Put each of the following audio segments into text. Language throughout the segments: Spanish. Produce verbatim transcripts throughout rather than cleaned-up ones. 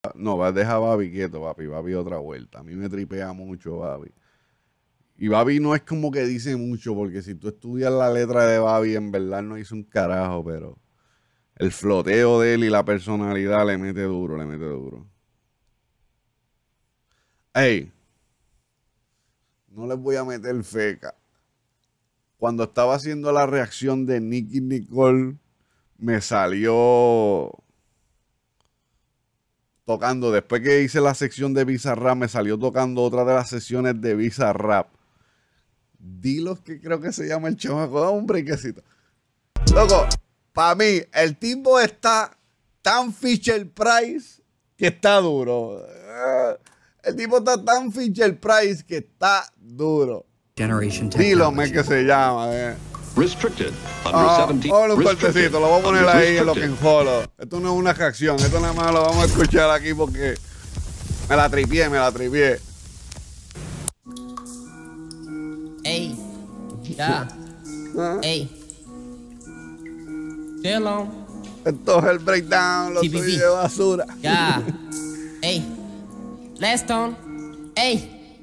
No, va, deja a Babi quieto, papi. Babi otra vuelta. A mí me tripea mucho, Babi. Y Babi no es como que dice mucho, porque si tú estudias la letra de Babi, en verdad no hizo un carajo, pero el floteo de él y la personalidad le mete duro, le mete duro. Ey, no les voy a meter feca. Cuando estaba haciendo la reacción de Nicki Nicole, me salió tocando, después que hice la sección de Bizarrap, me salió tocando otra de las sesiones de Bizarrap. Dilos, que creo que se llama el chamaco. Da un brequecito. Loco, para mí, el tipo está tan Fisher Price que está duro. El tipo está tan Fisher Price que está duro. Generation Dilos es que se llama. Eh. Restricted. Ah, vamos un cortecito, lo voy a poner ahí en lo que enjolo. Esto no es una reacción, esto nada más lo vamos a escuchar aquí porque me la tripié, me la tripié. Ey, ya, ¿Ah? ey, Dillon, Esto es el breakdown, lo T V B. tuyo de basura. ya, ey, Leston, ey,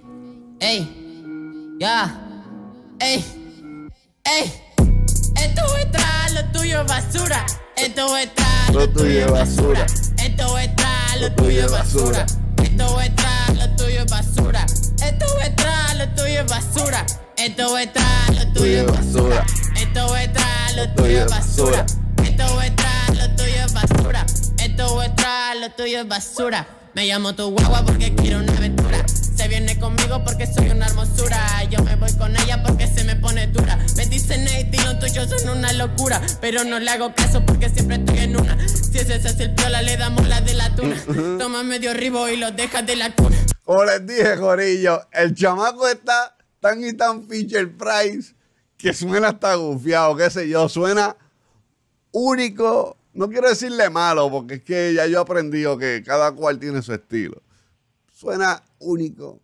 ey, ya, ey, ey. Esto es tras, lo tuyo es basura. Esto es tras, Lo tuyo es basura. Esto es tras, lo tuyo es basura. Esto es tras, lo tuyo es basura. Esto es tras, lo tuyo es basura. Esto es tras, lo tuyo es basura. Esto es tras, lo tuyo es basura. Esto es tras, lo tuyo es basura. Esto es tras, lo tuyo es basura. Me llamo tu guagua porque quiero una aventura. Se viene conmigo porque soy una hermosura. Yo me voy con ella porque se me pone dura. Me dicen, hey, los tuyos son una locura. Pero no le hago caso porque siempre estoy en una. Si ese se hace el piola, le damos la de la tuna. Toma medio ribo y lo dejas de la cuna. Como les dije, Corillo, el chamaco está tan y tan Fisher Price que suena hasta gufiado, qué sé yo, suena único. No quiero decirle malo, porque es que ya yo he aprendido que cada cual tiene su estilo. Suena único,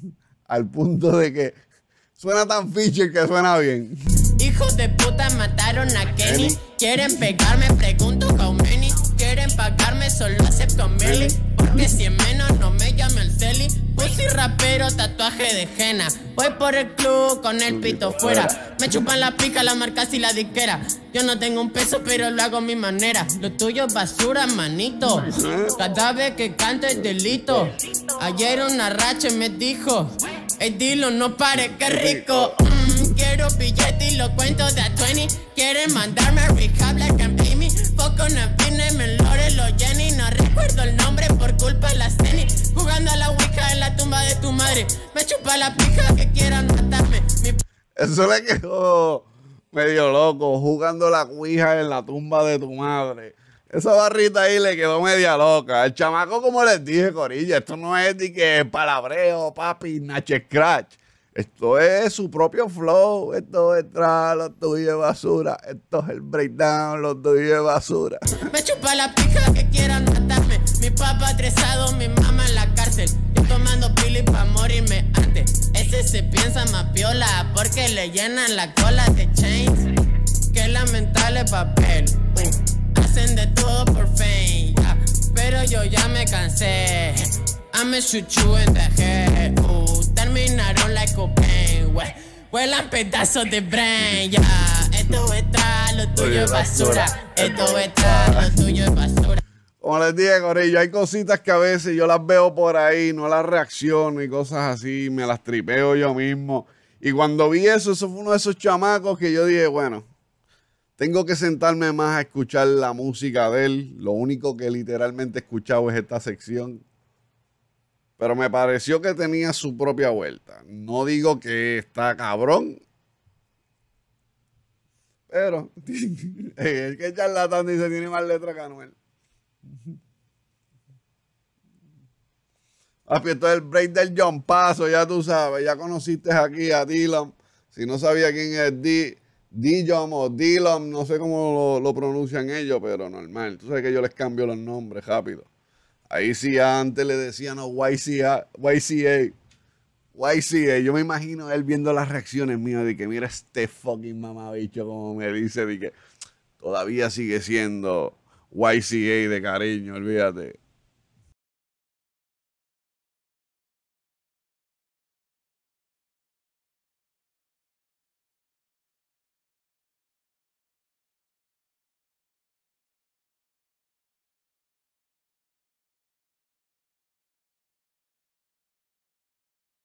al punto de que suena tan Fisher que suena bien. Hijos de puta mataron a Kenny. Quieren pegarme, pregunto how many. Quieren pagarme, solo acepto Melly. Porque si en menos no me llame el Celi. Pussy rapero, tatuaje de henna. Voy por el club con el pito fuera. Me chupan la pica, la marcas y la disquera. Yo no tengo un peso, pero lo hago a mi manera. Lo tuyo es basura, manito. Cada vez que canto es delito. Ayer una racha me dijo: el Dillon, no pare, qué rico. Mm, quiero billete y lo cuento de a veinte. Quieren mandarme a rehab like I'm Amy. Foco no vine, me lore lo Jenny. No recuerdo el nombre por culpa de la Ceni. Jugando a la Ouija en la tumba de tu madre. Me chupa la pija que quieran matarme. Mi... Eso le quedó medio loco, jugando la ouija en la tumba de tu madre. Esa barrita ahí le quedó media loca. El chamaco, como les dije, Corilla, esto no es de que palabreo, papi, Nache Scratch. Esto es su propio flow. Esto es tras, lo tuyo es basura. Esto es el breakdown, lo tuyo es basura. Me chupa la pija que quieran matarme. Mi papá estresado, mi mamá en la cárcel. Yo tomando pili pa' morirme antes. Ese se piensa más piola porque le llenan la cola de chains. Qué lamentable papel. Uh, hacen de todo por fame. Yeah. Pero yo ya me cansé. I'm a shoot you in the head. Uh, terminaron like cocaine. Hue huelan pedazos de brain. Yeah. Esto es tras, lo tuyo es basura. Esto es tras, lo tuyo es basura. Como les dije, Corillo, hay cositas que a veces yo las veo por ahí, no las reacciono y cosas así, me las tripeo yo mismo. Y cuando vi eso, eso fue uno de esos chamacos que yo dije, bueno, tengo que sentarme más a escuchar la música de él. Lo único que literalmente he escuchado es esta sección. Pero me pareció que tenía su propia vuelta. No digo que está cabrón. Pero el que charlatán dice tiene más letra que Anuel. Papi, esto es el break del John Paso, ya tú sabes. Ya conociste aquí a Dillon. Si no sabía quién es D, Dillon o Dillon, no sé cómo lo, lo pronuncian ellos, pero normal. Tú sabes que yo les cambio los nombres rápido. Ahí sí antes le decían no, Y C A, Y C A. Y C A. Yo me imagino él viendo las reacciones mías de que mira este fucking mamabicho como me dice, de que todavía sigue siendo Y C A de cariño, olvídate.